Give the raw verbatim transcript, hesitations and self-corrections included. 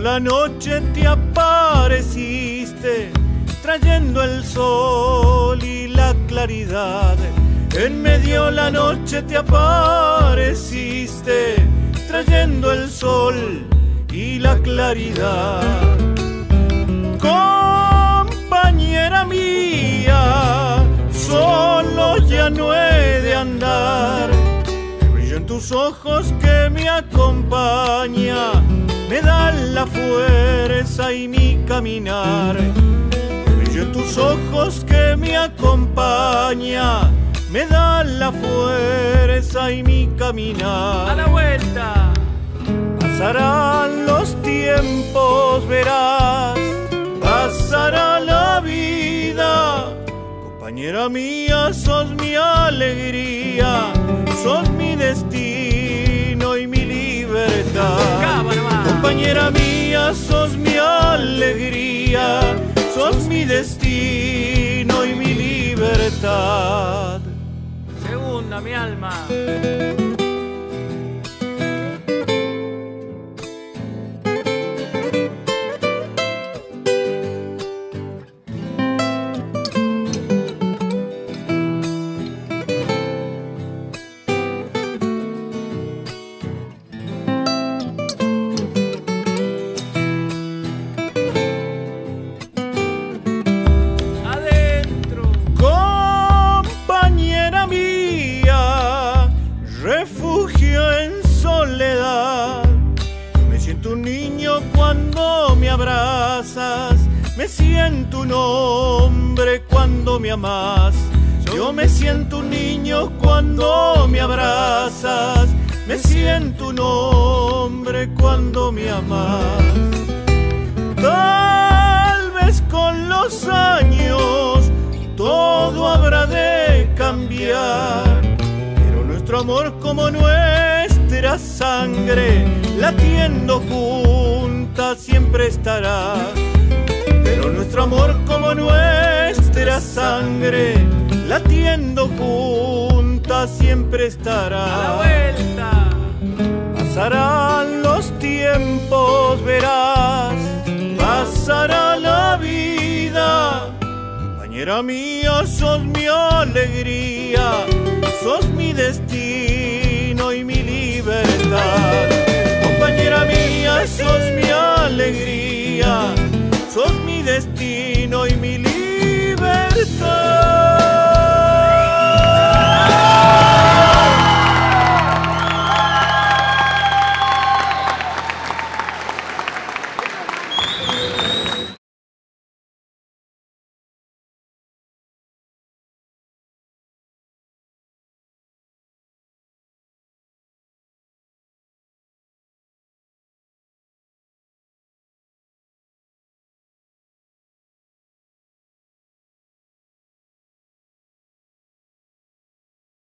la noche te apareciste, trayendo el sol y la claridad. En medio la noche te apareciste, trayendo el sol y la claridad. Compañera mía, solo ya no he de andar. El brillo en tus ojos que me acompaña me da la fuerza y mi caminar. El brillo en tus ojos que me acompaña me da la fuerza y mi caminar. ¡A la vuelta! Pasarán los tiempos, verás, pasará la vida. Compañera mía, sos mi alegría, sos mi destino y mi libertad. Compañera mía, sos mi alegría, sos mi destino y mi libertad. Segunda, mi alma. Me siento un hombre cuando me amas. Yo me siento un niño cuando me abrazas. Me siento un hombre cuando me amas. Tal vez con los años todo habrá de cambiar, pero nuestro amor como nuestra sangre latiendo juntas siempre estará. Pero nuestro amor como nuestra sangre latiendo juntas siempre estará. ¡A la vuelta! Pasarán los tiempos, verás, pasará la vida. Compañera mía, sos mi alegría, sos mi destino y mi libertad. Compañera mía, sos mi alegría, sos mi destino